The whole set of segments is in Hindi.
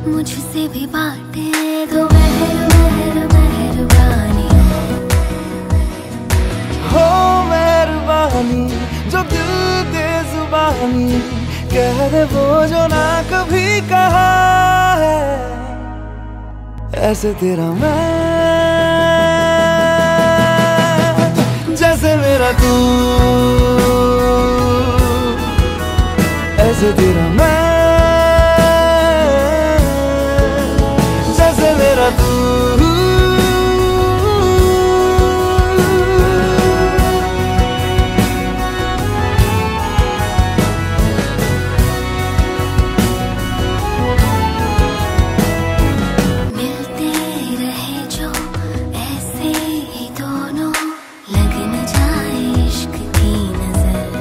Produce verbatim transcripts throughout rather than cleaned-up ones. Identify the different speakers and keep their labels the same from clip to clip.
Speaker 1: मुझसे भी बातें तो मेहर मेहर मेहरबानी
Speaker 2: हो मेहरबानी जो दिल दे जुबानी कह दे वो जो ना कभी कहा है। ऐसे तेरा मैं जैसे मेरा तू, ऐसे तेरा मैं जैसे मेरा तू।
Speaker 1: मिलते रहे जो ऐसे ही दोनों, लग न जाए इश्क की नजर।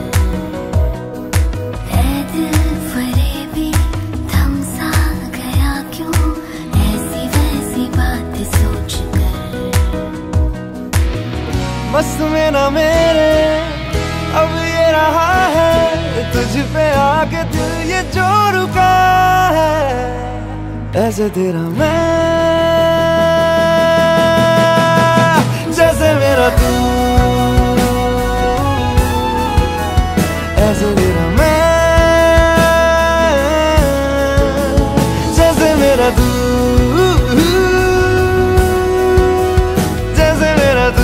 Speaker 1: ऐ दिल फरेबी थम सा गया क्यों, ऐसी वैसी बात सोच कर।
Speaker 2: बस में ना मेरे अब ये रहा है, तुझ पे आके दिल ये जो रुका है। ऐसे तेरा मैं जैसे मेरा तू, ऐसे तेरा मैं जैसे मेरा तू, जैसे मेरा तू।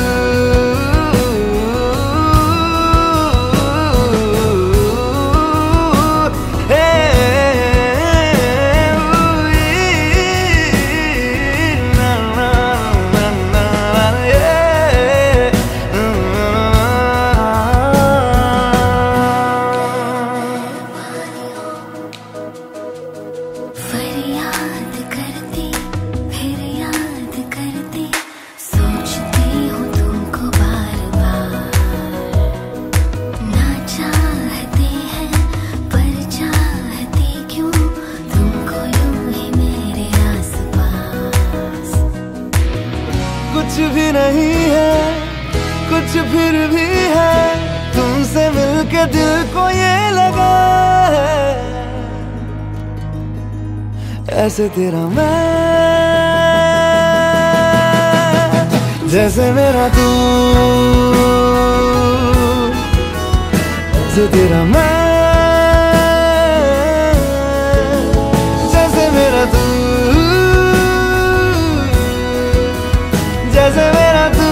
Speaker 1: फरियाद करती फिर याद करती, सोचती हूँ तुमको बार बार। ना चाहते हैं पर चाहती क्यों, तुमको यूं ही मेरे आसपास।
Speaker 2: कुछ भी नहीं है कुछ फिर भी है, तुमसे मिलके दिल को ये लगा है। ऐसे तेरा मैं जैसे मेरा तू, ऐसे तेरा मैं जैसे मेरा तू, जैसे मेरा तू,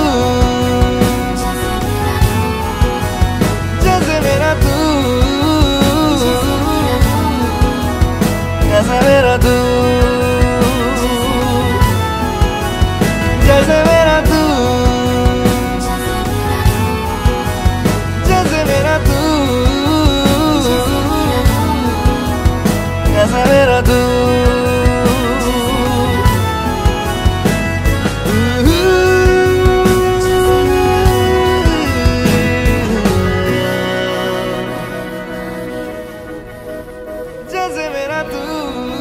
Speaker 2: जैसे मेरा तू, जैसे मेरा तू, जैसे मेरा तू, जैसे मेरा तू, जैसे मेरा तू। जैसे मेरा तू।